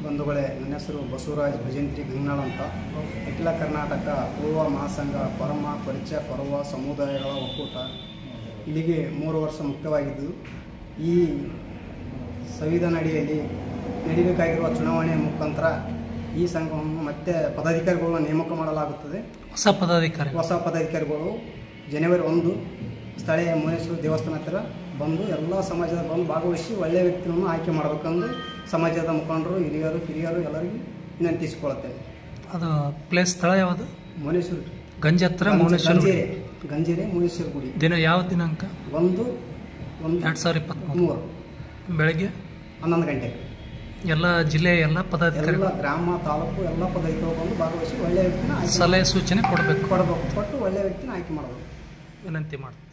ಬಂಧುಗಳೇ, ನನ್ನ ಹೆಸರು ಬಸವರಾಜ್ ಭಜಂತ್ರಿ ಗಂಗನಾಳ್ ಅಂತ. ಅಖಿಲ ಕರ್ನಾಟಕ ಪೂರ್ವ ಮಹಾಸಂಘ ಪರಮ ಪರಿಚಯ ಪರ್ವ ಸಮುದಾಯಗಳ ಒಕ್ಕೂಟ ಇಲ್ಲಿಗೆ 3 ವರ್ಷ ಮುಕ್ತವಾಗಿದ್ದು, ಈ ಸಂವಿಧಾನ ಅಡಿಯಲ್ಲಿ ನಡೆಯಬೇಕಾಗಿರುವ ಚುನಾವಣೆ ಮುಖಾಂತರ ಈ ಸಂಘವನ್ನು ಮತ್ತೆ ಪದಾಧಿಕಾರಿಗಳನ್ನು ನೇಮಕ ಮಾಡಲಾಗುತ್ತದೆ. ಹೊಸ ಪದಾಧಿಕಾರಿಗಳು ಜನವರಿ 1 ಸ್ಥಳೀಯ ಮುನೇಶ್ವರ ದೇವಸ್ಥಾನ ಹತ್ತಿರ ಬಂದು ಎಲ್ಲ ಸಮಾಜದ ಬಂದು ಭಾಗವಹಿಸಿ ಒಳ್ಳೆಯ ವ್ಯಕ್ತಿಯನ್ನು ಆಯ್ಕೆ ಮಾಡಬೇಕೆಂದು ಸಮಾಜದ ಮುಖಂಡರು, ಹಿರಿಯರು, ಕಿರಿಯರು ಎಲ್ಲರಿಗೂ ವಿನಂತಿಸಿಕೊಳ್ಳುತ್ತೇನೆ. ಅದು ಪ್ಲೇಸ್ ಸ್ಥಳ ಯಾವುದು? ಮುನೇಶ್ವರ ಗಂಜಿ ಹತ್ರ ಗಂಜೇರಿ ಮುನೇಶ್ವರ ಗುಡಿ. ದಿನ ಯಾವ ದಿನಾಂಕ? 1/1/2023 ಬೆಳಗ್ಗೆ 11 ಗಂಟೆಗೆ. ಎಲ್ಲ ಜಿಲ್ಲೆಯ ಎಲ್ಲ ಪದಾಧಿಕಾರಿ, ಗ್ರಾಮ, ತಾಲೂಕು ಎಲ್ಲ ಪದಾಧಿಕಾರಿಗಳು ಬಂದು ಭಾಗವಹಿಸಿ ಒಳ್ಳೆಯ ವ್ಯಕ್ತಿನ ಸಲಹೆ ಸೂಚನೆ ಕೊಟ್ಟು ಒಳ್ಳೆಯ ವ್ಯಕ್ತಿನ ಆಯ್ಕೆ ಮಾಡಬೇಕು ವಿನಂತಿ ಮಾಡ್ತೀನಿ.